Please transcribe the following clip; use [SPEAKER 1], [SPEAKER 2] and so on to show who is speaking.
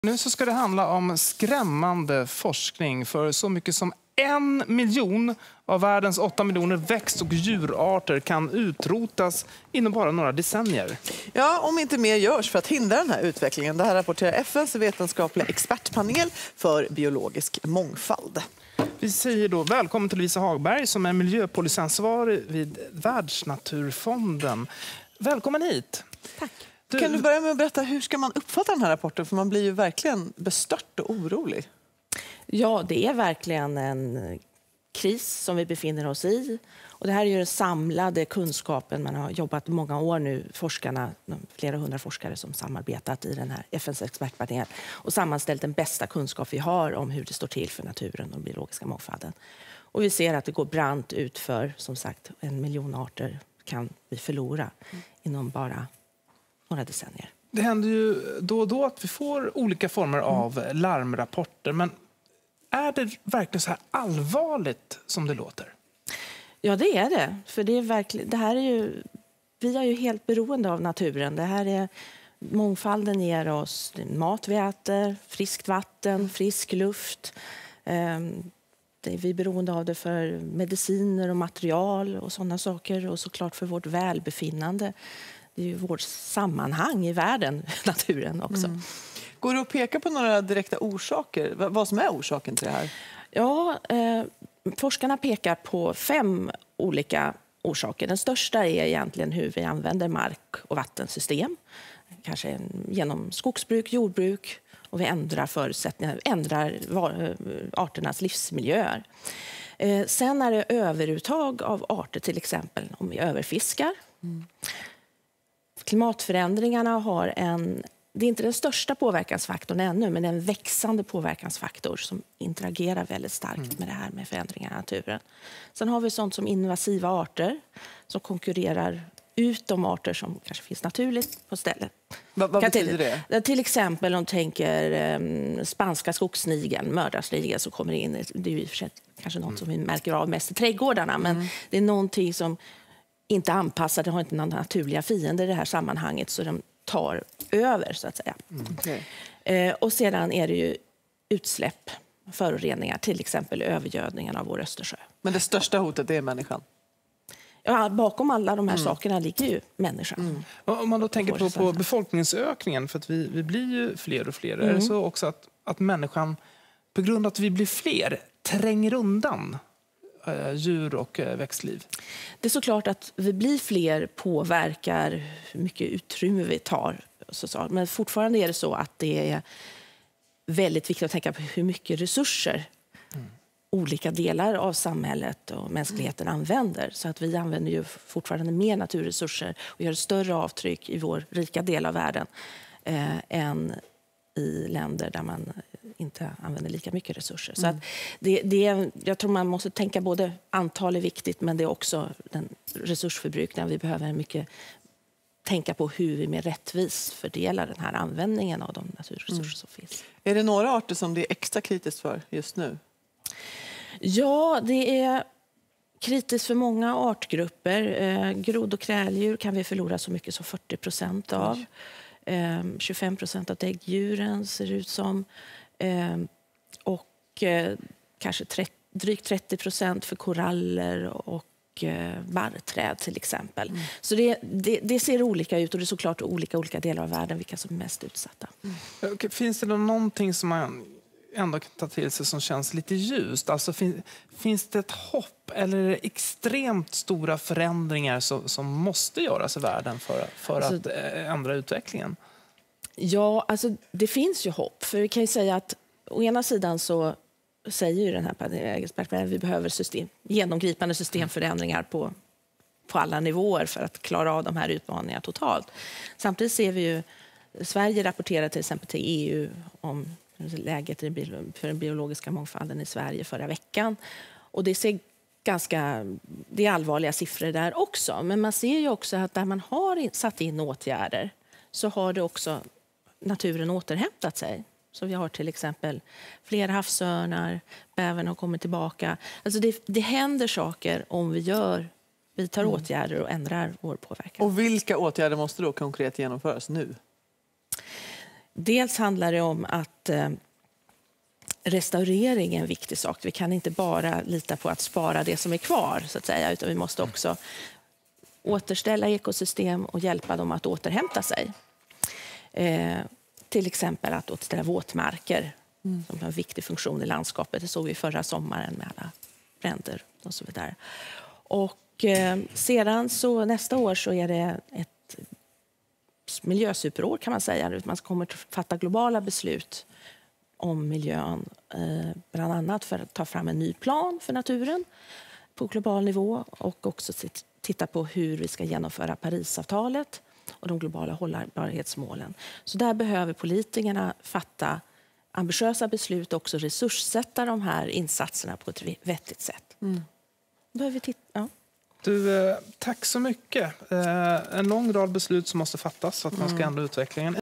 [SPEAKER 1] Nu så ska det handla om skrämmande forskning för så mycket som 1 miljon av världens 8 miljoner växt- och djurarter kan utrotas inom bara några decennier.
[SPEAKER 2] Ja, om inte mer görs för att hindra den här utvecklingen. Det här rapporterar FNs vetenskapliga expertpanel för biologisk mångfald.
[SPEAKER 1] Vi säger då välkommen till Lisa Hagberg som är miljöpolicyansvarig vid Världsnaturfonden. Välkommen hit.
[SPEAKER 3] Tack.
[SPEAKER 2] Kan du börja med att berätta hur ska man uppfatta den här rapporten? För man blir ju verkligen bestört och orolig.
[SPEAKER 3] Ja, det är verkligen en kris som vi befinner oss i. Och det här är ju den samlade kunskapen. Man har jobbat många år nu, forskarna, flera hundra forskare som samarbetat i den här FNs expertpanel och sammanställt den bästa kunskap vi har om hur det står till för naturen och den biologiska mångfalden. Och vi ser att det går brant ut för, som sagt, 1 miljon arter kan vi förlora inom bara några decennier.
[SPEAKER 1] Det händer ju då och då att vi får olika former av larmrapporter. Men är det verkligen så här allvarligt som det låter?
[SPEAKER 3] Ja, det är det. För det är verkligen, det här är ju, vi är ju helt beroende av naturen. Det här är, mångfalden ger oss mat vi äter, friskt vatten, frisk luft. Vi är beroende av det för mediciner och material och sådana saker. Och såklart för vårt välbefinnande. Det är ju vårt sammanhang i världen, naturen också.
[SPEAKER 2] Går det att peka på några direkta orsaker? Vad som är orsaken till det här?
[SPEAKER 3] Ja, forskarna pekar på 5 olika orsaker. Den största är egentligen hur vi använder mark- och vattensystem. Kanske genom skogsbruk, jordbruk. Och vi ändrar förutsättningar, ändrar arternas livsmiljöer. Sen är det överuttag av arter, till exempel om vi överfiskar. Klimatförändringarna har det är inte den största påverkansfaktorn ännu, men en växande påverkansfaktor som interagerar väldigt starkt med det här med förändringar i naturen. Sen har vi sånt som invasiva arter som konkurrerar ut de arter som kanske finns naturligt på stället.
[SPEAKER 2] Vad betyder det?
[SPEAKER 3] Till exempel om tänker spanska skogssnigeln, mördarsnigeln som kommer in. Det är ju kanske något som vi märker av mest i trädgårdarna, men det är någonting som inte anpassar, det har inte några naturliga fiender i det här sammanhanget så de tar över så att säga. Och sedan är det ju utsläpp, föroreningar, till exempel övergödningen av vår Östersjö.
[SPEAKER 2] Men det största hotet är människan?
[SPEAKER 3] Ja, bakom alla de här sakerna ligger ju människan.
[SPEAKER 1] Om man då tänker på befolkningsökningen, för att vi blir ju fler och fler, är det så också att människan, på grund av att vi blir fler, tränger undan djur och växtliv? Det
[SPEAKER 3] är såklart att vi blir fler påverkar hur mycket utrymme vi tar. Men fortfarande är det så att det är väldigt viktigt att tänka på hur mycket resurser olika delar av samhället och mänskligheten använder. Så att vi använder ju fortfarande mer naturresurser och gör ett större avtryck i vår rika del av världen än i länder där man inte använder lika mycket resurser. Så att jag tror man måste tänka både antal är viktigt, men det är också den resursförbrukningen. Vi behöver mycket tänka på hur vi mer rättvis fördelar den här användningen av de naturresurser som finns.
[SPEAKER 2] Är det några arter som det är extra kritiskt för just nu?
[SPEAKER 3] Ja, det är kritiskt för många artgrupper. Grod- och kräldjur kan vi förlora så mycket som 40% av. 25% av däggdjuren ser ut som. Och kanske drygt 30% för koraller och barrträd till exempel. Så det ser olika ut och det är såklart olika delar av världen vilka som är mest utsatta.
[SPEAKER 1] Finns det någonting som man ändå kan ta till sig som känns lite ljust? Alltså finns det ett hopp eller är det extremt stora förändringar som måste göras i världen för att ändra utvecklingen? Ja, alltså det finns ju hopp. För vi kan ju säga att å ena sidan så säger ju den här expertpanelen att vi behöver genomgripande systemförändringar på alla nivåer för att klara av de här utmaningarna totalt. Samtidigt ser vi ju, Sverige rapporterar till exempel till EU om läget för den biologiska mångfalden i Sverige förra veckan. Och det är allvarliga siffror där också. Men man ser ju också att där man har satt in åtgärder så har det också naturen återhämtat sig. Så vi har till exempel fler havsörnar, bävern har kommit tillbaka. Alltså det händer saker om vi tar åtgärder och ändrar vår påverkan.
[SPEAKER 2] Och vilka åtgärder måste då konkret genomföras nu?
[SPEAKER 3] Dels handlar det om att restaurering är en viktig sak. Vi kan inte bara lita på att spara det som är kvar, så att säga, utan vi måste också återställa ekosystem och hjälpa dem att återhämta sig. Till exempel att återställa våtmarker som har en viktig funktion i landskapet. Det såg vi förra sommaren med alla bränder och så vidare. Och sedan så nästa år så är det ett miljösuperår, kan man säga. Man kommer att fatta globala beslut om miljön, bland annat för att ta fram en ny plan för naturen på global nivå och också titta på hur vi ska genomföra Parisavtalet och de globala hållbarhetsmålen. Så där behöver politikerna fatta ambitiösa beslut och också resurssätta de här insatserna på ett vettigt sätt. Behöver vi titta, ja.
[SPEAKER 1] Du, tack så mycket. En lång rad beslut som måste fattas för att man ska ändra utvecklingen.